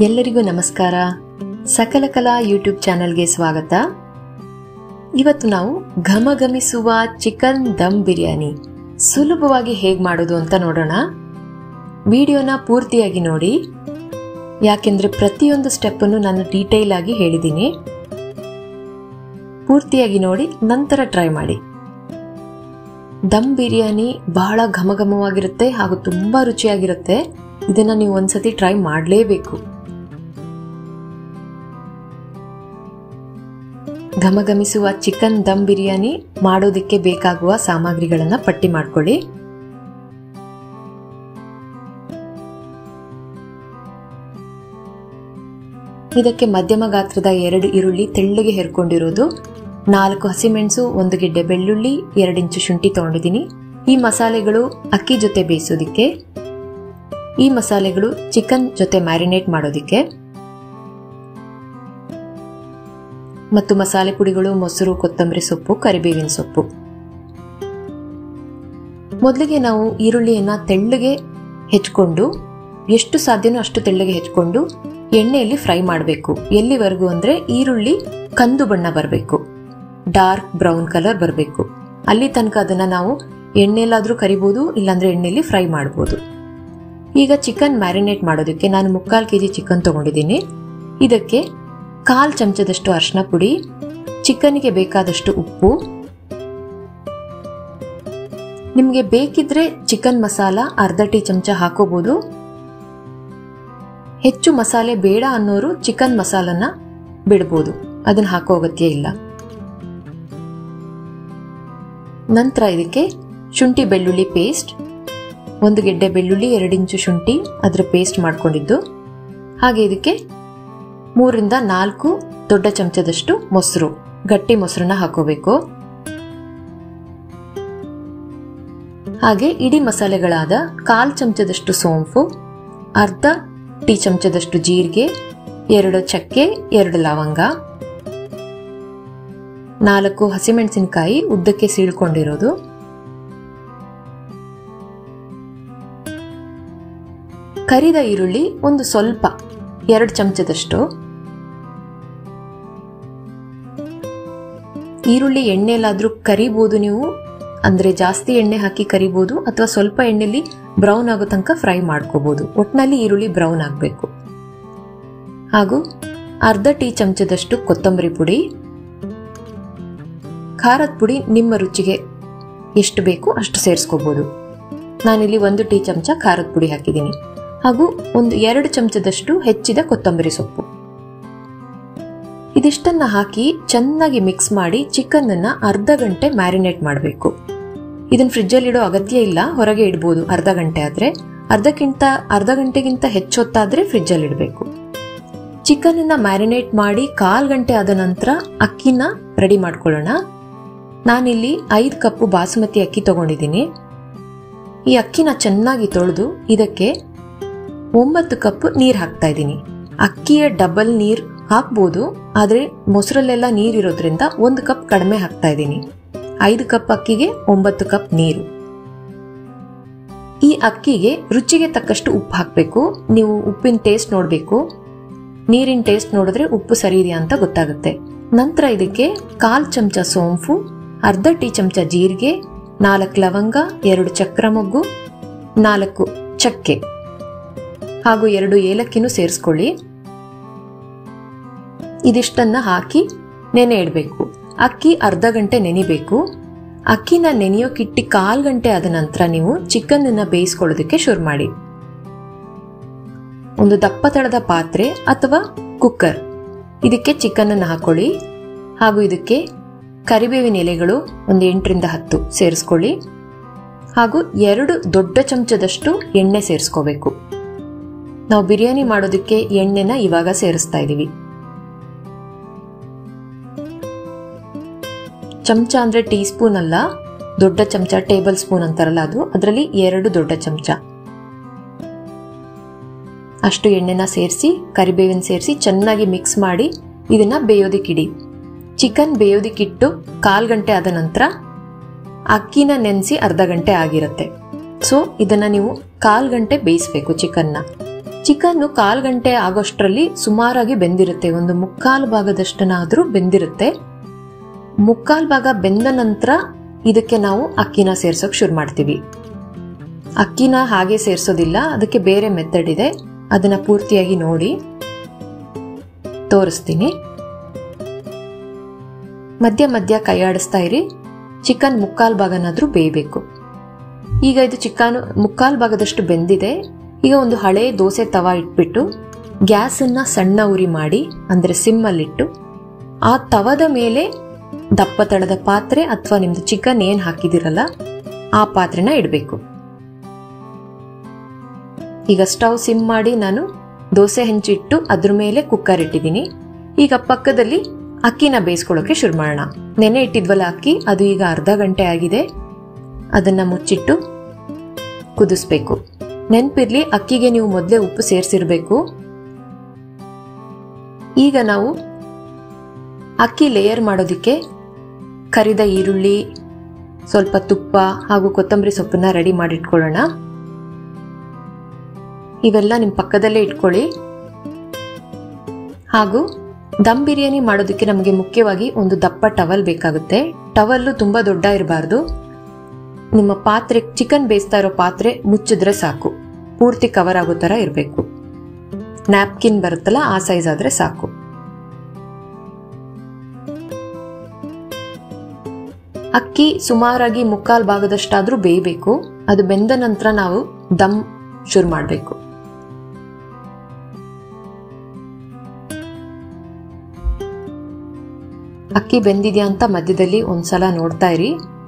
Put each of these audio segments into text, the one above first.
ಎಲ್ಲರಿಗೂ ನಮಸ್ಕಾರ. ಸಕಲ ಕಲಾ ಯೂಟ್ಯೂಬ್ ಚಾನೆಲ್ಗೆ ಸ್ವಾಗತ. ಇವತ್ತು ನಾವು ಘಮಘಮಿಸುವ ಚಿಕನ್ ದಮ್ ಬಿರಿಯಾನಿ ಸುಲಭವಾಗಿ ಹೇಗೆ ಮಾಡೋದು ಅಂತ ನೋಡೋಣ. ವಿಡಿಯೋನ ಪೂರ್ತಿಯಾಗಿ ನೋಡಿ, ಯಾಕೆಂದ್ರೆ ಪ್ರತಿಯೊಂದು ಸ್ಟೆಪ್ ಅನ್ನು ನಾನು ಡೀಟೇಲ್ ಆಗಿ ಹೇಳಿದ್ದೀನಿ. ಪೂರ್ತಿಯಾಗಿ ನೋಡಿ, ನಂತರ ಟ್ರೈ ಮಾಡಿ. ದಮ್ ಬಿರಿಯಾನಿ ಬಹಳ ಘಮಘಮವಾಗಿರುತ್ತೆ ಹಾಗೂ ತುಂಬಾ ರುಚಿಯಾಗಿರುತ್ತೆ. ಇದನ್ನ ನೀವು ಒಂದ್ಸತಿ ಟ್ರೈ ಮಾಡಲೇಬೇಕು. ಘಮಘಮಿಸುವ ಚಿಕನ್ ದಮ್ ಬಿರಿಯಾನಿ ಮಾಡೋದಕ್ಕೆ ಬೇಕಾಗುವ ಸಾಮಗ್ರಿಗಳನ್ನ ಪಟ್ಟಿ ಮಾಡ್ಕೊಳ್ಳಿ. ಇದಕ್ಕೆ ಮಧ್ಯಮ ಗಾತ್ರದ 2 ಈರುಳ್ಳಿ ತೆಳ್ಳಗೆ ಹೆರ್ಕೊಂಡಿರೋದು, 4 ಹಸಿಮೆಣಸು, 1 ಗೆಡ್ಡೆ ಬೆಳ್ಳುಳ್ಳಿ, 2 ಇಂಚು ಶುಂಠಿ ತಗೊಂಡಿದ್ದೀನಿ. ಈ ಮಸಾಲೆಗಳು ಅಕ್ಕಿ ಜೊತೆ ಬೇಯಿಸೋದಿಕ್ಕೆ, ಈ ಮಸಾಲೆಗಳು ಚಿಕನ್ ಜೊತೆ ಮ್ಯಾರಿನೇಟ್ ಮಾಡೋದಿಕ್ಕೆ, ಮತ್ತು ಮಸಾಲೆ ಪುಡಿಗಳು ಮೊಸರು, ಕೊತ್ತಂಬರಿ ಸೊಪ್ಪು, ಕರಿಬೇವಿನ ಸೊಪ್ಪು. ಮೊದಲಿಗೆ ನಾವು ಈರುಳ್ಳಿಯನ್ನ ತೆಳ್ಳಗೆ ಹೆಚ್ಕೊಂಡು, ಎಷ್ಟು ಸಾಧ್ಯನೋ ಅಷ್ಟು ತೆಳ್ಳಗೆ ಹೆಚ್ಕೊಂಡು ಎಣ್ಣೆಯಲ್ಲಿ ಫ್ರೈ ಮಾಡಬೇಕು. ಎಲ್ಲಿವರೆಗೂ ಅಂದ್ರೆ ಈರುಳ್ಳಿ ಕಂದು ಬಣ್ಣ ಬರಬೇಕು, ಡಾರ್ಕ್ ಬ್ರೌನ್ ಕಲರ್ ಬರಬೇಕು. ಅಲ್ಲಿ ತನಕ ಅದನ್ನ ನಾವು ಎಣ್ಣೆಲಾದ್ರೂ ಕರಿಬಹುದು, ಇಲ್ಲಾಂದ್ರೆ ಎಣ್ಣೆಯಲ್ಲಿ ಫ್ರೈ ಮಾಡಬಹುದು. ಈಗ ಚಿಕನ್ ಮ್ಯಾರಿನೇಟ್ ಮಾಡೋದಕ್ಕೆ ನಾನು 3/4 kg ಚಿಕನ್ ತಗೊಂಡಿದ್ದೀನಿ. ಇದಕ್ಕೆ 1/4 ಚಮಚದಷ್ಟು ಅರಿಶಿನ ಪುಡಿ, ಚಿಕನ್ಗೆ ಬೇಕಾದಷ್ಟು ಉಪ್ಪು, ನಿಮಗೆ ಬೇಕಿದ್ರೆ ಚಿಕನ್ ಮಸಾಲ ಅರ್ಧ ಟೀ ಚಮಚ ಹಾಕೋಬಹುದು. ಹೆಚ್ಚು ಮಸಾಲೆ ಬೇಡ ಅನ್ನೋರು ಚಿಕನ್ ಮಸಾಲನ ಬಿಡಬಹುದು, ಅದನ್ನ ಹಾಕೋ ಅಗತ್ಯ ಇಲ್ಲ. ನಂತರ ಇದಕ್ಕೆ ಶುಂಠಿ ಬೆಳ್ಳುಳ್ಳಿ ಪೇಸ್ಟ್, 1 ಗೆಡ್ಡೆ ಬೆಳ್ಳುಳ್ಳಿ, 2 ಇಂಚು ಶುಂಠಿ ಅದರ ಪೇಸ್ಟ್ ಮಾಡ್ಕೊಂಡಿದ್ದು, ಹಾಗೆ ಇದಕ್ಕೆ 3 ರಿಂದ 4 ದೊಡ್ಡ ಚಮಚದಷ್ಟು ಮೊಸರು, ಗಟ್ಟಿ ಮೊಸರನ್ನ ಹಾಕೋಬೇಕು. ಹಾಗೆ ಇಡೀ ಮಸಾಲೆಗಳಾದ 1/4 ಚಮಚದಷ್ಟು ಸೋಂಪು, ಅರ್ಧ ಟೀ ಚಮಚದಷ್ಟು ಜೀರಿಗೆ, 2 ಚಕ್ಕೆ, 2 ಲವಂಗ, 4 ಹಸಿಮೆಣಸಿನಕಾಯಿ ಉದ್ದಕ್ಕೆ ಸೀಳ್ಕೊಂಡಿರೋದು, ಕರಿದ ಈರುಳ್ಳಿ ಒಂದು ಸ್ವಲ್ಪ 2 ಚಮಚದಷ್ಟು. ಈರುಳ್ಳಿ ಎಣ್ಣೆಲಾದ್ರೂ ಕರಿಬಹುದು ನೀವು, ಅಂದ್ರೆ ಜಾಸ್ತಿ ಎಣ್ಣೆ ಹಾಕಿ ಕರಿಬಹುದು, ಅಥವಾ ಸ್ವಲ್ಪ ಎಣ್ಣೆಲಿ ಬ್ರೌನ್ ಆಗೋ ತನಕ ಫ್ರೈ ಮಾಡ್ಕೋಬಹುದು. ಒಟ್ಟಿನಲ್ಲಿ ಈರುಳ್ಳಿ ಬ್ರೌನ್ ಆಗಬೇಕು. ಹಾಗೂ ಅರ್ಧ ಟೀ ಚಮಚದಷ್ಟು ಕೊತ್ತಂಬರಿ ಪುಡಿ, ಖಾರದ ಪುಡಿ ನಿಮ್ಮ ರುಚಿಗೆ ಎಷ್ಟು ಬೇಕು ಅಷ್ಟು ಸೇರಿಸ್ಕೋಬಹುದು. ನಾನಿಲ್ಲಿ 1 ಟೀ ಚಮಚ ಖಾರದ ಪುಡಿ ಹಾಕಿದ್ದೀನಿ. ಹಾಗೂ 2 ಚಮಚದಷ್ಟು ಹೆಚ್ಚಿದ ಕೊತ್ತಂಬರಿ ಸೊಪ್ಪು. ಇದಿಷ್ಟನ್ನ ಹಾಕಿ ಚೆನ್ನಾಗಿ ಮಿಕ್ಸ್ ಮಾಡಿ ಚಿಕನ್ ಅನ್ನ ಅರ್ಧ ಗಂಟೆ ಮ್ಯಾರಿನೇಟ್ ಮಾಡಬೇಕು. ಇದನ್ನ ಫ್ರಿಜ್ ಅಲ್ಲಿ ಇಡೋ ಅಗತ್ಯ ಇಲ್ಲ, ಹೊರಗೆ ಇಡಬಹುದು. ಅರ್ಧ ಗಂಟೆ ಆದ್ರೆ, ಅರ್ಧ ಗಂಟೆಗಿಂತ ಹೆಚ್ಚೊತ್ತಾದ್ರೆ ಫ್ರಿಜ್ ಅಲ್ಲಿ ಇಡಬೇಕು. ಚಿಕನ್ ಅನ್ನ ಮ್ಯಾರಿನೇಟ್ ಮಾಡಿ 1/4 ಗಂಟೆ ಆದ ನಂತರ ಅಕ್ಕಿನ ರೆಡಿ ಮಾಡ್ಕೊಳ್ಳೋಣ. ನಾನಿಲ್ಲಿ 5 ಕಪ್ ಬಾಸುಮತಿ ಅಕ್ಕಿ ತಗೊಂಡಿದ್ದೀನಿ. ಈ ಅಕ್ಕಿನ ಚೆನ್ನಾಗಿ ತೊಳೆದು ಇದಕ್ಕೆ 9 ಕಪ್ ನೀರ್ ಹಾಕ್ತಾ ಇದ್ದೀನಿ. ಅಕ್ಕಿಯ ಡಬಲ್ ನೀರ್ ಹಾಕ್ಬೋದು, ಆದ್ರೆ ಮೊಸರಲ್ಲೆಲ್ಲ ನೀರಿರೋದ್ರಿಂದ 1 ಕಪ್ ಕಡಿಮೆ ಹಾಕ್ತಾ ಇದ್ದೀನಿ. 5 ಕಪ್ ಅಕ್ಕಿಗೆ 9 ಕಪ್ ನೀರು. ಈ ಅಕ್ಕಿಗೆ ರುಚಿಗೆ ತಕ್ಕಷ್ಟು ಉಪ್ಪು ಹಾಕಬೇಕು. ನೀವು ಉಪ್ಪಿನ ಟೇಸ್ಟ್ ನೋಡಬೇಕು. ನೀರಿನ ಟೇಸ್ಟ್ ನೋಡಿದ್ರೆ ಉಪ್ಪು ಸರಿ ಇದೆಯಾ ಅಂತ ಗೊತ್ತಾಗುತ್ತೆ. ನಂತರ ಇದಕ್ಕೆ 1/4 ಚಮಚ ಸೋಂಪು, ಅರ್ಧ ಟೀ ಚಮಚ ಜೀರಿಗೆ, 4 ಲವಂಗ, 2 ಚಕ್ರ ಮೊಗ್ಗು, 4 ಚಕ್ಕೆ ಹಾಗೂ 2 ಏಲಕ್ಕಿನೂ ಸೇರಿಸ್ಕೊಳ್ಳಿ. ಇದಿಷ್ಟನ್ನ ಹಾಕಿ ನೆನೆ ಇಡಬೇಕು. ಅಕ್ಕಿ ಅರ್ಧ ಗಂಟೆ ನೆನಿಬೇಕು. ಅಕ್ಕಿನ ನೆನೆಯೋಕಿಟ್ಟಿ 1/4 ಗಂಟೆ ಆದ ನಂತರ ನೀವು ಚಿಕನ್ ಅನ್ನ ಬೇಯಿಸ್ಕೊಳ್ಳೋದಕ್ಕೆ ಶುರು ಮಾಡಿ. ಒಂದು ದಪ್ಪ ತಳದ ಪಾತ್ರೆ ಅಥವಾ ಕುಕ್ಕರ್, ಇದಕ್ಕೆ ಚಿಕನ್ ಅನ್ನ ಹಾಕೊಳ್ಳಿ. ಹಾಗೂ ಇದಕ್ಕೆ ಕರಿಬೇವಿನ ಎಲೆಗಳು ಒಂದು 8 ರಿಂದ 10 ಸೇರಿಸ್ಕೊಳ್ಳಿ. ಹಾಗೂ 2 ದೊಡ್ಡ ಚಮಚದಷ್ಟು ಎಣ್ಣೆ ಸೇರಿಸ್ಕೋಬೇಕು. ನಾವು ಬಿರಿಯಾನಿ ಮಾಡೋದಕ್ಕೆ ಎಣ್ಣೆನ ಇವಾಗ ಸೇರಿಸ್ತಾ ಇದೀವಿ. ಚಮಚ ಅಂದ್ರೆ ಟೀ ಸ್ಪೂನ್ ಅಲ್ಲ, ದೊಡ್ಡ ಚಮಚ, ಟೇಬಲ್ ಸ್ಪೂನ್ ಅಂತಾರಲ್ಲ ಅದು, ಅದರಲ್ಲಿ 2 ದೊಡ್ಡ ಚಮಚ ಅಷ್ಟು ಎಣ್ಣೆನ ಸೇರಿಸಿ, ಕರಿಬೇವಿನ ಸೇರಿಸಿ ಚೆನ್ನಾಗಿ ಮಿಕ್ಸ್ ಮಾಡಿ ಇದನ್ನ ಬೇಯೋದಿಕ್ಕಿಡಿ. ಚಿಕನ್ ಬೇಯೋದಿಕ್ಕಿಟ್ಟು 1/4 ಗಂಟೆ ಆದ ನಂತರ ಅಕ್ಕಿನ ನೆನೆಸಿ ಅರ್ಧ ಗಂಟೆ ಆಗಿರುತ್ತೆ. ಸೊ ಇದನ್ನ ನೀವು 1/4 ಗಂಟೆ ಬೇಯಿಸಬೇಕು ಚಿಕನ್ನ. ಚಿಕನ್ನು 1/4 ಗಂಟೆ ಆಗೋಷ್ಟರಲ್ಲಿ ಸುಮಾರಾಗಿ ಬೆಂದಿರುತ್ತೆ. ಒಂದು 3/4 ಭಾಗದಷ್ಟನಾದ್ರೂ ಬೆಂದಿರುತ್ತೆ. 3/4 ಭಾಗ ಬೆಂದ ನಂತರ ಇದಕ್ಕೆ ನಾವು ಅಕ್ಕಿನ ಸೇರ್ಸೋಕೆ ಶುರು ಮಾಡ್ತೀವಿ. ಅಕ್ಕಿನ ಹಾಗೆ ಸೇರ್ಸೋದಿಲ್ಲ, ಅದಕ್ಕೆ ಬೇರೆ ಮೆಥಡ್ ಇದೆ. ಅದನ್ನ ಪೂರ್ತಿಯಾಗಿ ನೋಡಿ ತೋರಿಸ್ತೀನಿ. ಮಧ್ಯ ಮಧ್ಯ ಕೈ ಆಡಿಸ್ತಾ ಇರಿ. ಚಿಕನ್ 3/4 ಭಾಗನಾದ್ರೂ ಬೇಯಬೇಕು. ಈಗ ಇದು ಚಿಕನ್ 3/4 ಭಾಗದಷ್ಟು ಬೆಂದಿದೆ. ಈಗ ಒಂದು ಹಳೆ ದೋಸೆ ತವಾ ಇಟ್ಬಿಟ್ಟು ಗ್ಯಾಸನ್ನ ಸಣ್ಣ ಉರಿ ಮಾಡಿ, ಅಂದ್ರೆ ಸಿಮ್ಮಲ್ಲಿಟ್ಟು, ಆ ತವದ ಮೇಲೆ ದಪ್ಪ ತಳದ ಪಾತ್ರೆ ಅಥವಾ ನಿಮ್ದು ಚಿಕನ್ ಏನ್ ಹಾಕಿದಿರಲ್ಲ ಆ ಪಾತ್ರೆನ ಇಡಬೇಕು. ಈಗ ಸ್ಟವ್ ಸಿಮ್ ಮಾಡಿ ನಾನು ದೋಸೆ ಹೆಂಚಿಟ್ಟು ಅದ್ರ ಮೇಲೆ ಕುಕ್ಕರ್ ಇಟ್ಟಿದ್ದೀನಿ. ಈಗ ಪಕ್ಕದಲ್ಲಿ ಅಕ್ಕಿನ ಬೇಯಿಸ್ಕೊಳ್ಳೋಕೆ ಶುರು ಮಾಡೋಣ. ನೆನೆ ಇಟ್ಟಿದ್ವಲ್ಲ ಅಕ್ಕಿ, ಅದು ಈಗ ಅರ್ಧ ಗಂಟೆ ಆಗಿದೆ. ಅದನ್ನ ಮುಚ್ಚಿಟ್ಟು ಕುದಿಸ್ಬೇಕು. ನೆನ್ಪಿರ್ಲಿ, ಅಕ್ಕಿಗೆ ನೀವು ಮೊದಲೇ ಉಪ್ಪು ಸೇರಿಸಿರ್ಬೇಕು. ಈಗ ನಾವು ಅಕ್ಕಿ ಲೇಯರ್ ಮಾಡೋದಿಕ್ಕೆ ಕರಿದ ಈರುಳ್ಳಿ, ಸ್ವಲ್ಪ ತುಪ್ಪ ಹಾಗೂ ಕೊತ್ತಂಬರಿ ಸೊಪ್ಪನ್ನ ರೆಡಿ ಮಾಡಿಟ್ಕೊಳ್ಳೋಣ. ಇವೆಲ್ಲ ನಿಮ್ಮ ಪಕ್ಕದಲ್ಲೇ ಇಟ್ಕೊಳ್ಳಿ. ಹಾಗೂ ದಮ್ ಬಿರಿಯಾನಿ ಮಾಡೋದಕ್ಕೆ ನಮಗೆ ಮುಖ್ಯವಾಗಿ ಒಂದು ದಪ್ಪ ಟವಲ್ ಬೇಕಾಗುತ್ತೆ. ಟವಲ್ಲು ತುಂಬಾ ದೊಡ್ಡ ಇರಬಾರ್ದು. ನಿಮ್ಮ ಪಾತ್ರೆ, ಚಿಕನ್ ಬೇಯಿಸ್ತಾ ಇರೋ ಪಾತ್ರೆ ಮುಚ್ಚಿದ್ರೆ ಸಾಕು, ಪೂರ್ತಿ ಕವರ್ ಆಗೋ ತರ ಇರಬೇಕು. ನ್ಯಾಪ್ಕಿನ್ ಬರುತ್ತಲ್ಲ ಆ ಸೈಜ್ ಆದ್ರೆ ಸಾಕು. ಅಕ್ಕಿ ಸುಮಾರಾಗಿ 3/4 ಭಾಗದಷ್ಟಾದ್ರೂ ಬೇಯಬೇಕು. ಅದು ಬೆಂದ ನಂತರ ನಾವು ದಮ್ ಶುರು ಮಾಡಬೇಕು. ಅಕ್ಕಿ ಬೆಂದಿದ್ಯಾ ಅಂತ ಮಧ್ಯದಲ್ಲಿ ಒಂದ್ಸಲ ನೋಡ್ತಾ ಇರಿ.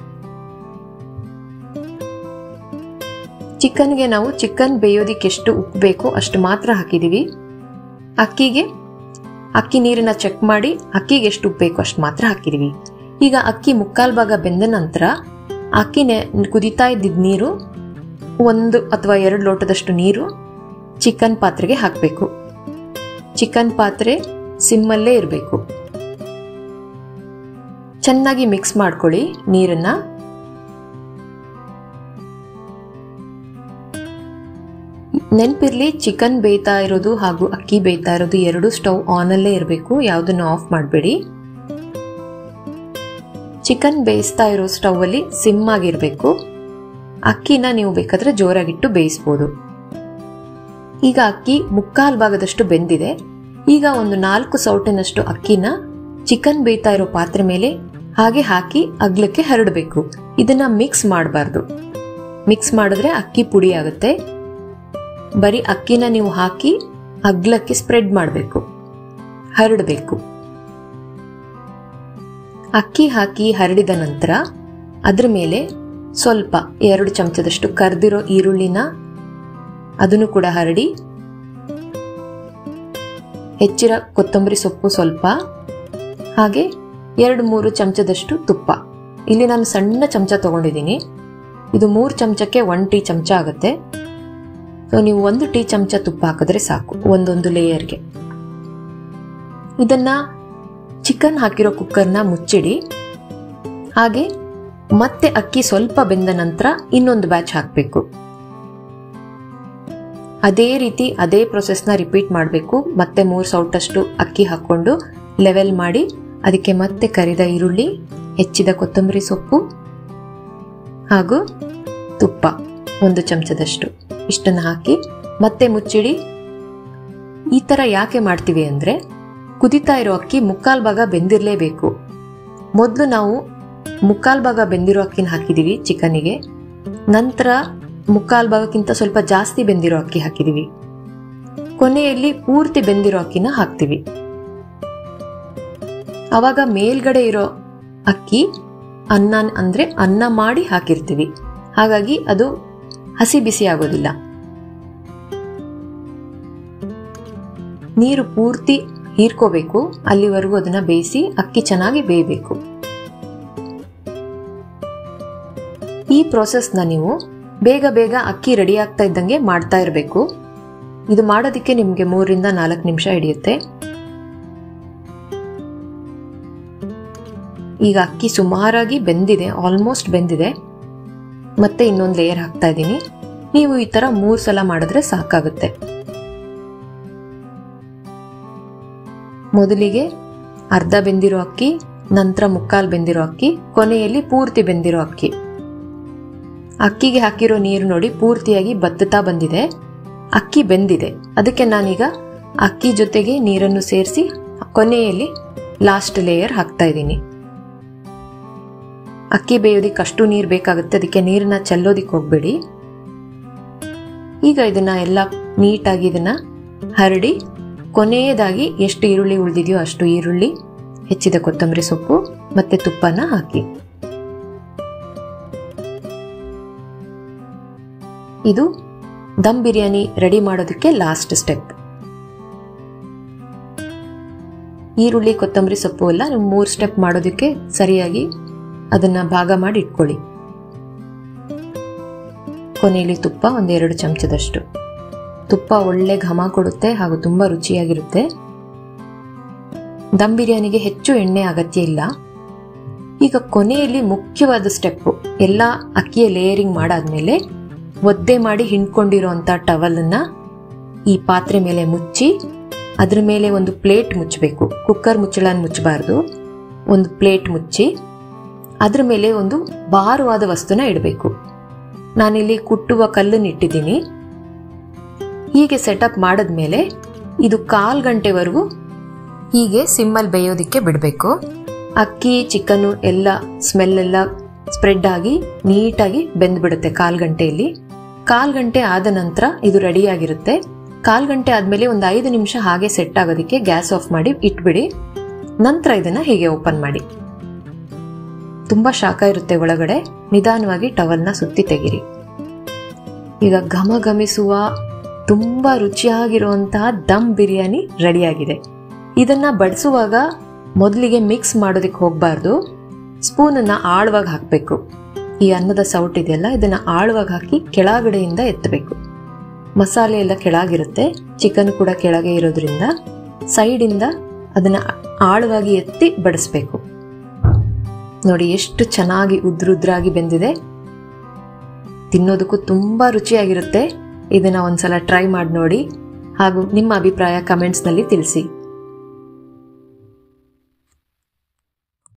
ಚಿಕನ್ಗೆ ನಾವು ಚಿಕನ್ ಬೇಯೋದಿಕ್ಕೆ ಎಷ್ಟು ಉಪ್ಪು ಬೇಕೋ ಅಷ್ಟು ಮಾತ್ರ ಹಾಕಿದೀವಿ. ಅಕ್ಕಿ ನೀರನ್ನ ಚೆಕ್ ಮಾಡಿ ಅಕ್ಕಿಗೆ ಎಷ್ಟು ಉಪ್ಪು ಬೇಕೋ ಅಷ್ಟು ಮಾತ್ರ ಹಾಕಿದೀವಿ. ಈಗ ಅಕ್ಕಿ 3/4 ಭಾಗ ಬೆಂದ ನಂತರ ಅಕ್ಕಿನೇ ಕುದಿತಾ ಇದ್ದಿದ್ದ ನೀರು, 1 ಅಥವಾ 2 ಲೋಟದಷ್ಟು ನೀರು ಚಿಕನ್ ಪಾತ್ರೆಗೆ ಹಾಕಬೇಕು. ಚಿಕನ್ ಪಾತ್ರೆ ಸಿಮ್ಮಲ್ಲೇ ಇರಬೇಕು. ಚೆನ್ನಾಗಿ ಮಿಕ್ಸ್ ಮಾಡ್ಕೊಳ್ಳಿ ನೀರನ್ನ. ನೆನ್ಪಿರ್ಲಿ, ಚಿಕನ್ ಬೇಯ್ತಾ ಇರೋದು ಹಾಗೂ ಅಕ್ಕಿ ಬೇಯ್ತಾ ಇರೋದು ಎರಡು ಸ್ಟವ್ ಆನ್ ಅಲ್ಲೇ ಇರಬೇಕು. ಯಾವುದನ್ನು ಆಫ್ ಮಾಡಬೇಡಿ. ಚಿಕನ್ ಬೇಯಿಸ್ತಾ ಇರೋ ಸ್ಟವ್ ಅಲ್ಲಿ ಸಿಮ್ ಆಗಿರ್ಬೇಕು. ಅಕ್ಕಿನ ನೀವು ಬೇಕಾದ್ರೆ ಜೋರಾಗಿಟ್ಟು ಬೇಯಿಸಬಹುದು. ಈಗ ಅಕ್ಕಿ 3/4 ಭಾಗದಷ್ಟು ಬೆಂದಿದೆ. ಈಗ ಒಂದು 4 ಸೌಟಿನಷ್ಟು ಅಕ್ಕಿನ ಚಿಕನ್ ಬೇಯ್ತಾ ಇರೋ ಪಾತ್ರೆ ಮೇಲೆ ಹಾಗೆ ಹಾಕಿ ಅಗ್ಲಕ್ಕೆ ಹರಡಬೇಕು. ಇದನ್ನ ಮಿಕ್ಸ್ ಮಾಡಬಾರ್ದು. ಮಿಕ್ಸ್ ಮಾಡಿದ್ರೆ ಅಕ್ಕಿ ಪುಡಿ ಆಗುತ್ತೆ. ಬರೀ ಅಕ್ಕಿನ ನೀವು ಹಾಕಿ ಅಗ್ಲಕ್ಕೆ ಸ್ಪ್ರೆಡ್ ಮಾಡಬೇಕು, ಹರಡಬೇಕು. ಅಕ್ಕಿ ಹಾಕಿ ಹರಡಿದ ನಂತರ ಅದ್ರ ಮೇಲೆ ಸ್ವಲ್ಪ 2 ಚಮಚದಷ್ಟು ಕರ್ದಿರೋ ಈರುಳ್ಳಿನ ಅದನ್ನು ಕೂಡ ಹರಡಿ, ಹೆಚ್ಚಿರ ಕೊತ್ತಂಬರಿ ಸೊಪ್ಪು ಸ್ವಲ್ಪ, ಹಾಗೆ 2-3 ಚಮಚದಷ್ಟು ತುಪ್ಪ. ಇಲ್ಲಿ ನಾನು ಸಣ್ಣ ಚಮಚ ತಗೊಂಡಿದ್ದೀನಿ. ಇದು 3 ಚಮಚಕ್ಕೆ 1 ಟೀ ಚಮಚ ಆಗುತ್ತೆ. ಸೊ ನೀವು 1 ಟೀ ಚಮಚ ತುಪ್ಪ ಹಾಕಿದ್ರೆ ಸಾಕು ಒಂದೊಂದು ಲೇಯರ್ಗೆ. ಇದನ್ನ ಚಿಕನ್ ಹಾಕಿರೋ ಕುಕ್ಕರ್ನ ಮುಚ್ಚಿಡಿ. ಹಾಗೆ ಮತ್ತೆ ಅಕ್ಕಿ ಸ್ವಲ್ಪ ಬೆಂದ ನಂತರ ಇನ್ನೊಂದು ಬ್ಯಾಚ್ ಹಾಕಬೇಕು. ಅದೇ ರೀತಿ ಅದೇ ಪ್ರೊಸೆಸ್ನ ರಿಪೀಟ್ ಮಾಡಬೇಕು. ಮತ್ತೆ 3 ಸೌಟಷ್ಟು ಅಕ್ಕಿ ಹಾಕೊಂಡು ಲೆವೆಲ್ ಮಾಡಿ ಅದಕ್ಕೆ ಮತ್ತೆ ಕರಿದ ಈರುಳ್ಳಿ, ಹೆಚ್ಚಿದ ಕೊತ್ತಂಬರಿ ಸೊಪ್ಪು ಹಾಗೂ ತುಪ್ಪ 1 ಚಮಚದಷ್ಟು ಇಷ್ಟನ್ನು ಹಾಕಿ ಮತ್ತೆ ಮುಚ್ಚಿಡಿ. ಈ ತರ ಯಾಕೆ ಮಾಡ್ತೀವಿ ಅಂದ್ರೆ, ಕುದಿತಾ ಇರೋ ಅಕ್ಕಿ 3/4 ಭಾಗ ಬೆಂದಿರಲೇಬೇಕು. ಮೊದಲು ನಾವು 3/4 ಭಾಗ ಬೆಂದಿರೋ ಅಕ್ಕಿನ ಹಾಕಿದೀವಿ ಚಿಕನ್ನಿಗೆ, ನಂತರ 3/4 ಭಾಗಕ್ಕಿಂತ ಸ್ವಲ್ಪ ಜಾಸ್ತಿ ಬೆಂದಿರೋ ಅಕ್ಕಿ ಹಾಕಿದೀವಿ, ಕೊನೆಯಲ್ಲಿ ಪೂರ್ತಿ ಬೆಂದಿರೋ ಅಕ್ಕಿನ ಹಾಕ್ತಿವಿ. ಅವಾಗ ಮೇಲ್ಗಡೆ ಇರೋ ಅಕ್ಕಿ ಅನ್ನ ಮಾಡಿ ಹಾಕಿರ್ತೀವಿ. ಹಾಗಾಗಿ ಅದು ಹಸಿ ಬಿಸಿ ಆಗೋದಿಲ್ಲ. ನೀರು ಪೂರ್ತಿ ಹೀರ್ಕೋಬೇಕು. ಅಲ್ಲಿವರೆಗೂ ಅದನ್ನ ಬೇಯಿಸಿ ಅಕ್ಕಿ ಚೆನ್ನಾಗಿ ಬೇಯಬೇಕು. ಈ ಪ್ರೋಸೆಸ್ನ ನೀವು ಬೇಗ ಬೇಗ ಅಕ್ಕಿ ರೆಡಿ ಆಗ್ತಾ ಇದ್ದಂಗೆ ಮಾಡ್ತಾ ಇರಬೇಕು. ಇದು ಮಾಡೋದಕ್ಕೆ ನಿಮ್ಗೆ 3-4 ನಿಮಿಷ ಹಿಡಿಯುತ್ತೆ. ಈಗ ಅಕ್ಕಿ ಸುಮಾರಾಗಿ ಬೆಂದಿದೆ, ಆಲ್ಮೋಸ್ಟ್ ಬೆಂದಿದೆ. ಮತ್ತೆ ಇನ್ನೊಂದು ಲೇಯರ್ ಹಾಕ್ತಾ ಇದ್ದೀನಿ. ನೀವು ಈ ತರ 3 ಸಲ ಮಾಡಿದ್ರೆ ಸಾಕಾಗುತ್ತೆ. ಮೊದಲಿಗೆ ಅರ್ಧ ಬೆಂದಿರೋ ಅಕ್ಕಿ, ನಂತರ ಮುಕ್ಕಾಲು ಬೆಂದಿರೋ ಅಕ್ಕಿ, ಕೊನೆಯಲ್ಲಿ ಪೂರ್ತಿ ಬೆಂದಿರೋ ಅಕ್ಕಿ. ಅಕ್ಕಿಗೆ ಹಾಕಿರೋ ನೀರು ನೋಡಿ ಪೂರ್ತಿಯಾಗಿ ಬತ್ತುತ್ತಾ ಬಂದಿದೆ, ಅಕ್ಕಿ ಬೆಂದಿದೆ. ಅದಕ್ಕೆ ನಾನೀಗ ಅಕ್ಕಿ ಜೊತೆಗೆ ನೀರನ್ನು ಸೇರಿಸಿ ಕೊನೆಯಲ್ಲಿ ಲಾಸ್ಟ್ ಲೇಯರ್ ಹಾಕ್ತಾ ಇದ್ದೀನಿ. ಅಕ್ಕಿ ಬೇಯೋದಿಕ್ಕೆ ಅಷ್ಟು ನೀರು ಬೇಕಾಗುತ್ತೆ, ಅದಕ್ಕೆ ನೀರನ್ನ ಚೆಲ್ಲೋದಿಕ್ಕೆ ಹೋಗ್ಬೇಡಿ. ಈಗ ಇದನ್ನ ಎಲ್ಲ ನೀಟಾಗಿ ಇದನ್ನ ಹರಡಿ ಕೊನೆಯದಾಗಿ ಎಷ್ಟು ಈರುಳ್ಳಿ ಉಳಿದಿದೆಯೋ ಅಷ್ಟು ಈರುಳ್ಳಿ, ಹೆಚ್ಚಿದ ಕೊತ್ತಂಬರಿ ಸೊಪ್ಪು ಮತ್ತೆ ತುಪ್ಪನ ಹಾಕಿ. ಇದು ದಮ್ ಬಿರಿಯಾನಿ ರೆಡಿ ಮಾಡೋದಕ್ಕೆ ಲಾಸ್ಟ್ ಸ್ಟೆಪ್. ಈರುಳ್ಳಿ ಕೊತ್ತಂಬರಿ ಸೊಪ್ಪು ಎಲ್ಲ ನೀವು 3 ಸ್ಟೆಪ್ ಮಾಡೋದಕ್ಕೆ ಸರಿಯಾಗಿ ಅದನ್ನ ಭಾಗ ಮಾಡಿ ಇಟ್ಕೊಳ್ಳಿ. ಕೊನೆಯಲ್ಲಿ ತುಪ್ಪ 1-2 ಚಮಚದಷ್ಟು. ತುಪ್ಪ ಒಳ್ಳೆ ಘಮ ಕೊಡುತ್ತೆ ಹಾಗೂ ತುಂಬಾ ರುಚಿಯಾಗಿರುತ್ತೆ. ದಮ್ ಬಿರಿಯಾನಿಗೆ ಹೆಚ್ಚು ಎಣ್ಣೆ ಅಗತ್ಯ ಇಲ್ಲ. ಈಗ ಕೊನೆಯಲ್ಲಿ ಮುಖ್ಯವಾದ ಸ್ಟೆಪ್, ಎಲ್ಲ ಅಕ್ಕಿಯ ಲೇಯರಿಂಗ್ ಮಾಡಾದ್ಮೇಲೆ ಒದ್ದೆ ಮಾಡಿ ಹಿಂಡ್ಕೊಂಡಿರೋಂಥ ಟವಲನ್ನ ಈ ಪಾತ್ರೆ ಮೇಲೆ ಮುಚ್ಚಿ ಅದ್ರ ಮೇಲೆ ಒಂದು ಪ್ಲೇಟ್ ಮುಚ್ಚಬೇಕು. ಕುಕ್ಕರ್ ಮುಚ್ಚಳನ ಮುಚ್ಚಬಾರ್ದು. ಒಂದು ಪ್ಲೇಟ್ ಮುಚ್ಚಿ ಅದ್ರ ಮೇಲೆ ಒಂದು ಭಾರವಾದ ವಸ್ತುನ ಇಡಬೇಕು. ನಾನಿಲ್ಲಿ ಕುಟ್ಟುವ ಕಲ್ಲನ್ನು ಇಟ್ಟಿದ್ದೀನಿ. ಹೀಗೆ ಸೆಟಪ್ ಮಾಡಿದ್ಮೇಲೆ ಇದು 1/4 ಗಂಟೆವರೆಗೂ ಹೀಗೆ ಸಿಮ್ಮಲ್ಲಿ ಬೇಯೋದಿಕ್ಕೆ ಬಿಡಬೇಕು. ಅಕ್ಕಿ ಚಿಕನ್ನು ಎಲ್ಲ ಸ್ಮೆಲ್ ಎಲ್ಲ ಸ್ಪ್ರೆಡ್ ಆಗಿ ನೀಟಾಗಿ ಬೆಂದ್ಬಿಡುತ್ತೆ 1/4 ಗಂಟೆಯಲ್ಲಿ. 1/4 ಗಂಟೆ ಆದ ನಂತರ ಇದು ರೆಡಿಯಾಗಿರುತ್ತೆ. 1/4 ಗಂಟೆ ಆದ್ಮೇಲೆ ಒಂದು 5 ನಿಮಿಷ ಹಾಗೆ ಸೆಟ್ ಆಗೋದಕ್ಕೆ ಗ್ಯಾಸ್ ಆಫ್ ಮಾಡಿ ಇಟ್ಬಿಡಿ. ನಂತರ ಇದನ್ನ ಹೀಗೆ ಓಪನ್ ಮಾಡಿ. ತುಂಬಾ ಶಾಖ ಇರುತ್ತೆ ಒಳಗಡೆ, ನಿಧಾನವಾಗಿ ಟವಲ್ನ ಸುತ್ತಿ ತೆಗಿರಿ. ಈಗ ಘಮ ಘಮಿಸುವ ತುಂಬಾ ರುಚಿಯಾಗಿರುವಂತಹ ದಮ್ ಬಿರಿಯಾನಿ ರೆಡಿಯಾಗಿದೆ. ಇದನ್ನ ಬಡಿಸುವಾಗ ಮೊದಲಿಗೆ ಮಿಕ್ಸ್ ಮಾಡೋದಕ್ಕೆ ಹೋಗಬಾರ್ದು. ಸ್ಪೂನನ್ನ ಆಳವಾಗಿ ಹಾಕಬೇಕು. ಈ ಅನ್ನದ ಸೌಟ್ ಇದೆಯಲ್ಲ, ಇದನ್ನ ಆಳವಾಗಿ ಹಾಕಿ ಕೆಳಗಡೆಯಿಂದ ಎತ್ತಬೇಕು. ಮಸಾಲೆ ಎಲ್ಲ ಕೆಳಗಿರುತ್ತೆ, ಚಿಕನ್ ಕೂಡ ಕೆಳಗೆ ಇರೋದ್ರಿಂದ ಸೈಡಿಂದ ಅದನ್ನ ಆಳವಾಗಿ ಎತ್ತಿ ಬಡಿಸ್ಬೇಕು. ನೋಡಿ ಎಷ್ಟು ಚೆನ್ನಾಗಿ ಉದ್ರುದ್ರಾಗಿ ಬೆಂದಿದೆ. ತಿನ್ನೋದಕ್ಕೂ ತುಂಬಾ ರುಚಿಯಾಗಿರುತ್ತೆ. ಇದನ್ನ ಒಂದ್ಸಲ ಟ್ರೈ ಮಾಡಿ ನೋಡಿ ಹಾಗೂ ನಿಮ್ಮ ಅಭಿಪ್ರಾಯ ಕಮೆಂಟ್ಸ್ನಲ್ಲಿ ತಿಳಿಸಿ.